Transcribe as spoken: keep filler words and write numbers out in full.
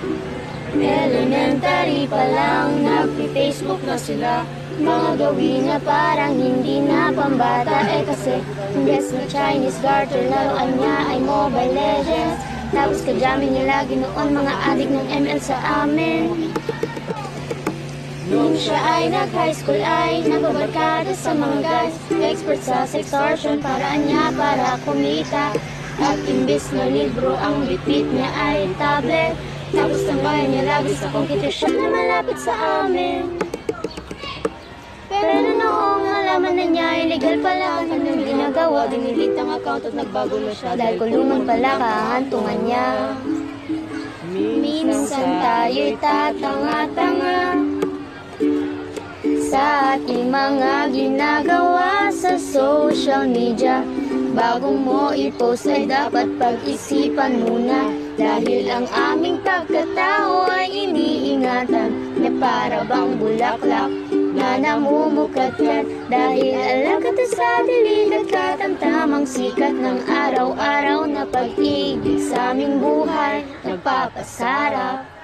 Elementary pa lang, nagpi-Facebook na sila. Mga gawin na parang hindi na pambata. Eh kasi, imbes na Chinese garter, laruan niya ay Mobile Legends. Tapos kajamin niya lagi noon mga adik ng M L sa amin. Nung siya ay nag-high school ay nababarkada sa mga guys. Expert sa sextortion, paraan niya para kumita. At imbes na libro, ang bitbit niya ay tablet. Tapos tambayan niya lagi sa computer shop na malapit sa amin. Pero na noong nalaman na niya, illegal pala ang kanyang ginagawa. Dinilit ang account at nagbago na siya dahil kulungan pala kahantungan niya. Minsan tayo'y tatanga-tanga sa ating mga ginagawa sa social media. Bago mo i-post ay dapat pag-isipan muna, dahil ang aming pagkatao ay iniingatan na para bang bulaklak na namumukat yan. Dahil alam ka to sa dilig at katamtamang sikat ng araw-araw na pag-ibig sa aming buhay nagpapasarap.